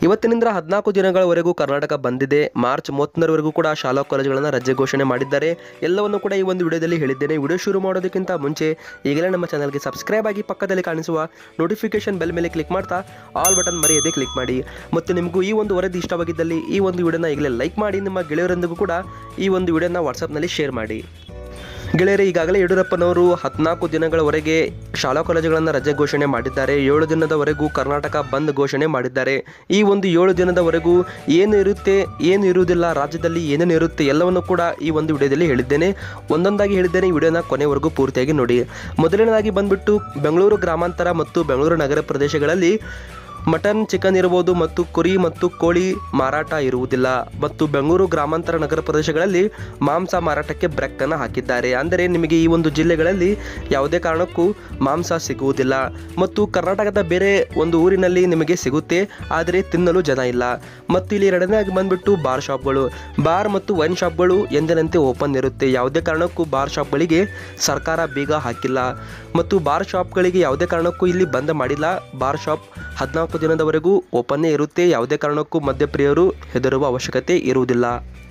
ಇವತ್ತಿನಿಂದ 14 ದಿನಗಳವರೆಗೂ ಕರ್ನಾಟಕ ಬಂದಿದೆ. ಮಾರ್ಚ್ 31ರವರೆಗೂ ಕೂಡ ಶಾಲಾ ಕಾಲೇಜುಗಳನ್ನು ರಜೆ ಘೋಷಣೆ ಮಾಡಿದ್ದಾರೆ. ಎಲ್ಲವನ್ನು ಕೂಡ ಈ ಒಂದು ವಿಡಿಯೋದಲ್ಲಿ ಹೇಳಿದ್ದೇನೆ. ವಿಡಿಯೋ ಶುರು ಮಾಡೋದಕ್ಕಿಂತ ಮುಂಚೆ ಈಗಲೇ ನಮ್ಮ ಚಾನಲ್ಗೆ ಸಬ್ಸ್ಕ್ರೈಬ್ ಆಗಿ ಪಕ್ಕದಲ್ಲಿ ಕಾಣಿಸುವ ನೋಟಿಫಿಕೇಶನ್ ಬೆಲ್ ಮೇಲೆ ಕ್ಲಿಕ್ ಮಾಡ್ತಾ ಆಲ್ ಬಟನ್ ಮರೆಯದೆ ಕ್ಲಿಕ್ ಮಾಡಿ. ಮತ್ತು ನಿಮಗೂ ಈ ಒಂದು ವರದಿ ಇಷ್ಟವಾಗಿದ್ದಲ್ಲಿ ಈ ಒಂದು ವಿಡಿಯೋನ ಈಗಲೇ ಲೈಕ್ ಮಾಡಿ, ನಿಮ್ಮ ಗೆಳೆಯರೊಂದಿಗೂ ಕೂಡ ಈ ಒಂದು ವಿಡಿಯೋನ ವಾಟ್ಸಪ್ನಲ್ಲಿ ಶೇರ್ ಮಾಡಿ. ಗೆಳೆಯರೇ, ಈಗಾಗಲೇ ಯಡಿಯೂರಪ್ಪನವರು 14 ದಿನಗಳವರೆಗೆ ಶಾಲಾ ಕಾಲೇಜುಗಳನ್ನು ರಜೆ ಘೋಷಣೆ ಮಾಡಿದ್ದಾರೆ. 7 ದಿನದವರೆಗೂ ಕರ್ನಾಟಕ ಬಂದ್ ಘೋಷಣೆ ಮಾಡಿದ್ದಾರೆ. ಈ ಒಂದು 7 ದಿನದವರೆಗೂ ಏನು ಇರುತ್ತೆ, ಏನು ಇರುವುದಿಲ್ಲ, ರಾಜ್ಯದಲ್ಲಿ ಏನೇನು ಇರುತ್ತೆ ಎಲ್ಲವನ್ನು ಕೂಡ ಈ ಒಂದು ವಿಡಿಯೋದಲ್ಲಿ ಹೇಳಿದ್ದೇನೆ. ಒಂದೊಂದಾಗಿ ಹೇಳಿದ್ದೇನೆ. ಈ ವಿಡಿಯೋನ ಕೊನೆವರೆಗೂ ಪೂರ್ತಿಯಾಗಿ ನೋಡಿ. ಮೊದಲನೇದಾಗಿ ಬಂದ್ಬಿಟ್ಟು ಬೆಂಗಳೂರು ಗ್ರಾಮಾಂತರ ಮತ್ತು ಬೆಂಗಳೂರು ನಗರ ಪ್ರದೇಶಗಳಲ್ಲಿ ಮಟನ್, ಚಿಕನ್ ಇರಬಹುದು ಮತ್ತು ಕುರಿ ಮತ್ತು ಕೋಳಿ ಮಾರಾಟ ಇರುವುದಿಲ್ಲ. ಮತ್ತು ಬೆಂಗಳೂರು ಗ್ರಾಮಾಂತರ ನಗರ ಪ್ರದೇಶಗಳಲ್ಲಿ ಮಾಂಸ ಮಾರಾಟಕ್ಕೆ ಬ್ರೇಕ್ ಅನ್ನು ಹಾಕಿದ್ದಾರೆ. ಅಂದರೆ ನಿಮಗೆ ಈ ಒಂದು ಜಿಲ್ಲೆಗಳಲ್ಲಿ ಯಾವುದೇ ಕಾರಣಕ್ಕೂ ಮಾಂಸ ಸಿಗುವುದಿಲ್ಲ. ಮತ್ತು ಕರ್ನಾಟಕದ ಬೇರೆ ಒಂದು ಊರಿನಲ್ಲಿ ನಿಮಗೆ ಸಿಗುತ್ತೆ, ಆದರೆ ತಿನ್ನಲು ಜನ ಇಲ್ಲ. ಮತ್ತು ಇಲ್ಲಿ ಎರಡನೇದಾಗಿ ಬಂದ್ಬಿಟ್ಟು ಬಾರ್ ಶಾಪ್ಗಳು, ಬಾರ್ ಮತ್ತು ವೈನ್ ಶಾಪ್ಗಳು ಎಂದಿನಂತೆ ಓಪನ್ ಇರುತ್ತೆ. ಯಾವುದೇ ಕಾರಣಕ್ಕೂ ಬಾರ್ ಶಾಪ್ಗಳಿಗೆ ಸರ್ಕಾರ ಬೀಗ ಹಾಕಿಲ್ಲ ಮತ್ತು ಬಾರ್ ಶಾಪ್ಗಳಿಗೆ ಯಾವುದೇ ಕಾರಣಕ್ಕೂ ಇಲ್ಲಿ ಬಂದ್ ಮಾಡಿಲ್ಲ. ಬಾರ್ ಶಾಪ್ 14 ದಿನದವರೆಗೂ ಓಪನ್ನೇ ಇರುತ್ತೆ. ಯಾವುದೇ ಕಾರಣಕ್ಕೂ ಮದ್ಯಪ್ರಿಯರು ಹೆದರುವ ಅವಶ್ಯಕತೆ ಇರುವುದಿಲ್ಲ.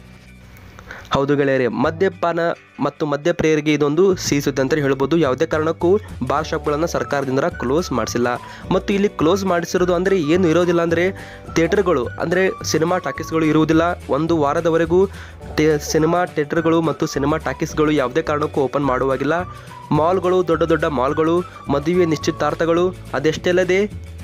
ಹೌದು ಗೆಳೆಯರೇ, ಮದ್ಯಪಾನ ಮತ್ತು ಮದ್ಯಪ್ರಿಯರಿಗೆ ಇದೊಂದು ಸಿಹಿ ಸುದ್ದಿ ಅಂತ ಹೇಳ್ಬೋದು. ಯಾವುದೇ ಕಾರಣಕ್ಕೂ ಬಾರ್ ಶಾಪ್ಗಳನ್ನು ಸರ್ಕಾರದಿಂದ ಕ್ಲೋಸ್ ಮಾಡಿಸಿಲ್ಲ. ಮತ್ತು ಇಲ್ಲಿ ಕ್ಲೋಸ್ ಮಾಡಿಸಿರೋದು ಅಂದರೆ ಏನು ಇರೋದಿಲ್ಲ ಅಂದರೆ ಥಿಯೇಟರ್ಗಳು, ಅಂದರೆ ಸಿನಿಮಾ ಟಾಕೀಸ್ಗಳು ಇರುವುದಿಲ್ಲ. ಒಂದು ವಾರದವರೆಗೂ ಸಿನಿಮಾ ಥಿಯೇಟರ್ಗಳು ಮತ್ತು ಸಿನಿಮಾ ಟಾಕೀಸ್ಗಳು ಯಾವುದೇ ಕಾರಣಕ್ಕೂ ಓಪನ್ ಮಾಡುವಾಗಿಲ್ಲ. ಮಾಲ್ಗಳು, ದೊಡ್ಡ ದೊಡ್ಡ ಮಾಲ್ಗಳು, ಮದುವೆ ನಿಶ್ಚಿತಾರ್ಥಗಳು, ಅದೆಷ್ಟೇ ಅಲ್ಲದೆ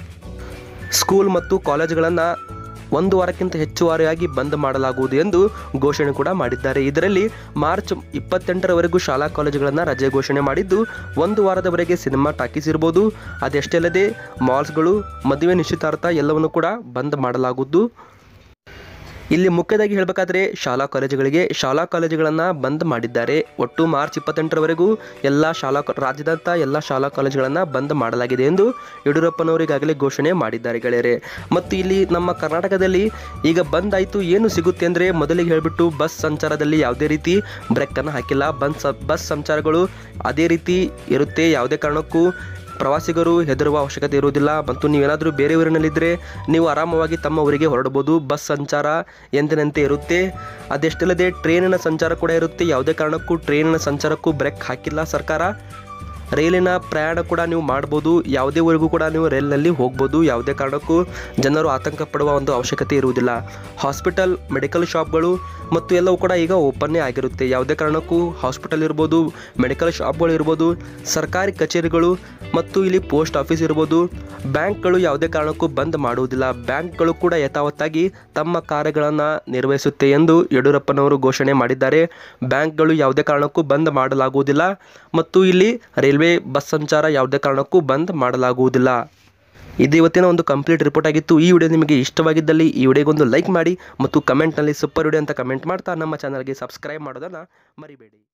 ಸ್ಕೂಲ್ ಮತ್ತು ಕಾಲೇಜುಗಳನ್ನು 1 ವಾರಕ್ಕಿಂತ ಹೆಚ್ಚುವರಿಯಾಗಿ ಬಂದ್ ಮಾಡಲಾಗುವುದು ಎಂದು ಘೋಷಣೆ ಕೂಡ ಮಾಡಿದ್ದಾರೆ. ಇದರಲ್ಲಿ ಮಾರ್ಚ್ 28ರವರೆಗೂ ಶಾಲಾ ಕಾಲೇಜುಗಳನ್ನು ರಜೆ ಘೋಷಣೆ ಮಾಡಿದ್ದು, 1 ವಾರದವರೆಗೆ ಸಿನಿಮಾ ಟಾಕೀಸ್ ಇರ್ಬೋದು. ಅದೆಷ್ಟೇ ಅಲ್ಲದೆ ಮಾಲ್ಸ್ಗಳು, ಮದುವೆ ನಿಶ್ಚಿತಾರ್ಥ ಎಲ್ಲವನ್ನು ಕೂಡ ಬಂದ್ ಮಾಡಲಾಗುವುದು. ಇಲ್ಲಿ ಮುಖ್ಯವಾಗಿ ಹೇಳಬೇಕಾದ್ರೆ ಶಾಲಾ ಕಾಲೇಜುಗಳನ್ನು ಬಂದ್ ಮಾಡಿದ್ದಾರೆ. ಒಟ್ಟು ಮಾರ್ಚ್ 28ರವರೆಗೂ ರಾಜ್ಯದಂಥ ಎಲ್ಲ ಶಾಲಾ ಕಾಲೇಜುಗಳನ್ನು ಬಂದ್ ಮಾಡಲಾಗಿದೆ ಎಂದು ಯಡಿಯೂರಪ್ಪನವರು ಈಗಾಗಲೇ ಘೋಷಣೆ ಮಾಡಿದ್ದಾರೆ ಗೆಳೆಯರೇ. ಮತ್ತು ಇಲ್ಲಿ ನಮ್ಮ ಕರ್ನಾಟಕದಲ್ಲಿ ಈಗ ಬಂದ್ ಆಯಿತು, ಏನು ಸಿಗುತ್ತೆ ಅಂದರೆ ಮೊದಲಿಗೆ ಹೇಳಿಬಿಟ್ಟು ಬಸ್ ಸಂಚಾರದಲ್ಲಿ ಯಾವುದೇ ರೀತಿ ಬ್ರೇಕನ್ನು ಹಾಕಿಲ್ಲ. ಬಸ್ ಸಂಚಾರಗಳು ಅದೇ ರೀತಿ ಇರುತ್ತೆ. ಯಾವುದೇ ಕಾರಣಕ್ಕೂ ಪ್ರವಾಸಿಗರು ಹೆದರುವ ಅವಶ್ಯಕತೆ ಇರುವುದಿಲ್ಲ. ಮತ್ತು ನೀವೇನಾದರೂ ಬೇರೆ ಊರಿನಲ್ಲಿದ್ದರೆ ನೀವು ಆರಾಮವಾಗಿ ತಮ್ಮ ಊರಿಗೆ ಹೊರಡಬಹುದು. ಬಸ್ ಸಂಚಾರ ಎಂದಿನಂತೆ ಇರುತ್ತೆ. ಅದೆಷ್ಟಲ್ಲದೆ ಟ್ರೈನಿನ ಸಂಚಾರ ಕೂಡ ಇರುತ್ತೆ. ಯಾವುದೇ ಕಾರಣಕ್ಕೂ ಟ್ರೈನಿನ ಸಂಚಾರಕ್ಕೂ ಬ್ರೇಕ್ ಹಾಕಿಲ್ಲ ಸರ್ಕಾರ. ರೈಲಿನ ಪ್ರಯಾಣ ಕೂಡ ನೀವು ಮಾಡ್ಬೋದು. ಯಾವುದೇ ಊರಿಗೂ ಕೂಡ ನೀವು ರೈಲಿನಲ್ಲಿ ಹೋಗ್ಬೋದು. ಯಾವುದೇ ಕಾರಣಕ್ಕೂ ಜನರು ಆತಂಕ ಪಡುವ ಒಂದು ಅವಶ್ಯಕತೆ ಇರುವುದಿಲ್ಲ. ಹಾಸ್ಪಿಟಲ್, ಮೆಡಿಕಲ್ ಶಾಪ್ಗಳು ಮತ್ತು ಎಲ್ಲವೂ ಕೂಡ ಈಗ ಓಪನ್ನೇ ಆಗಿರುತ್ತೆ. ಯಾವುದೇ ಕಾರಣಕ್ಕೂ ಹಾಸ್ಪಿಟಲ್ ಇರ್ಬೋದು, ಮೆಡಿಕಲ್ ಶಾಪ್ಗಳು ಇರ್ಬೋದು, ಸರ್ಕಾರಿ ಕಚೇರಿಗಳು ಮತ್ತು ಇಲ್ಲಿ ಪೋಸ್ಟ್ ಆಫೀಸ್ ಇರ್ಬೋದು, ಬ್ಯಾಂಕ್ಗಳು ಯಾವುದೇ ಕಾರಣಕ್ಕೂ ಬಂದ್ ಮಾಡುವುದಿಲ್ಲ. ಬ್ಯಾಂಕ್ಗಳು ಕೂಡ ಯಥಾವತ್ತಾಗಿ ತಮ್ಮ ಕಾರ್ಯಗಳನ್ನು ನಿರ್ವಹಿಸುತ್ತೆ ಎಂದು ಯಡಿಯೂರಪ್ಪನವರು ಘೋಷಣೆ ಮಾಡಿದ್ದಾರೆ. ಬ್ಯಾಂಕ್ಗಳು ಯಾವುದೇ ಕಾರಣಕ್ಕೂ ಬಂದ್ ಮಾಡಲಾಗುವುದಿಲ್ಲ. ಮತ್ತು ಇಲ್ಲಿ ರೈಲ್ವೆ, ಬಸ್ ಸಂಚಾರ ಯಾವುದೇ ಕಾರಣಕ್ಕೂ ಬಂದ್ ಮಾಡಲಾಗುವುದಿಲ್ಲ. ಇದು ಇವತ್ತಿನ ಒಂದು ಕಂಪ್ಲೀಟ್ ರಿಪೋರ್ಟ್ ಆಗಿತ್ತು. ಈ ವಿಡಿಯೋ ನಿಮಗೆ ಇಷ್ಟವಾಗಿದ್ದಲ್ಲಿ ಈ ವಿಡಿಯೋಗೊಂದು ಲೈಕ್ ಮಾಡಿ ಮತ್ತು ಕಮೆಂಟ್ನಲ್ಲಿ ಸೂಪರ್ ವಿಡಿಯೋ ಅಂತ ಕಮೆಂಟ್ ಮಾಡ್ತಾ ನಮ್ಮ ಚಾನಲ್ಗೆ ಸಬ್ಸ್ಕ್ರೈಬ್ ಮಾಡೋದನ್ನು ಮರಿಬೇಡಿ.